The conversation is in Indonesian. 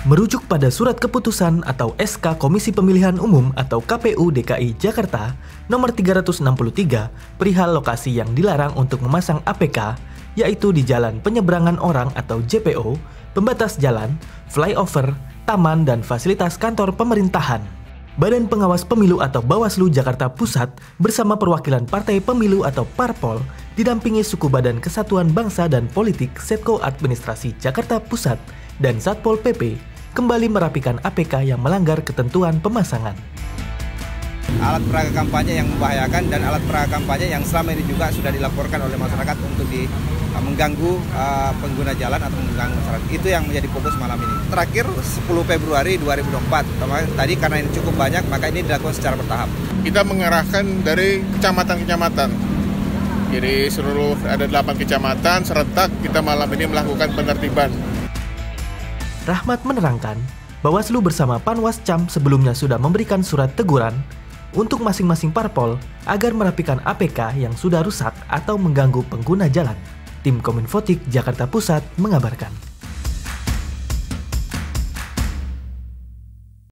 Merujuk pada Surat Keputusan atau SK Komisi Pemilihan Umum atau KPU DKI Jakarta nomor 363 perihal lokasi yang dilarang untuk memasang APK, yaitu di Jalan Penyeberangan Orang atau JPO, pembatas jalan, flyover, taman, dan fasilitas kantor pemerintahan. Badan Pengawas Pemilu atau Bawaslu Jakarta Pusat bersama perwakilan Partai Pemilu atau Parpol didampingi Suku Badan Kesatuan Bangsa dan Politik Setko Administrasi Jakarta Pusat dan Satpol PP kembali merapikan APK yang melanggar ketentuan pemasangan. Alat peraga kampanye yang membahayakan dan alat peraga kampanye yang selama ini juga sudah dilaporkan oleh masyarakat untuk mengganggu pengguna jalan atau mengganggu masyarakat. Itu yang menjadi fokus malam ini. Terakhir 10 Februari 2024. Tadi karena ini cukup banyak, maka ini dilakukan secara bertahap. Kita mengerahkan dari kecamatan-kecamatan. Jadi seluruh ada 8 kecamatan serentak kita malam ini melakukan penertiban. Rahmat menerangkan, Bawaslu bersama Panwascam sebelumnya sudah memberikan surat teguran untuk masing-masing parpol agar merapikan APK yang sudah rusak atau mengganggu pengguna jalan. Tim Kominfotik Jakarta Pusat mengabarkan.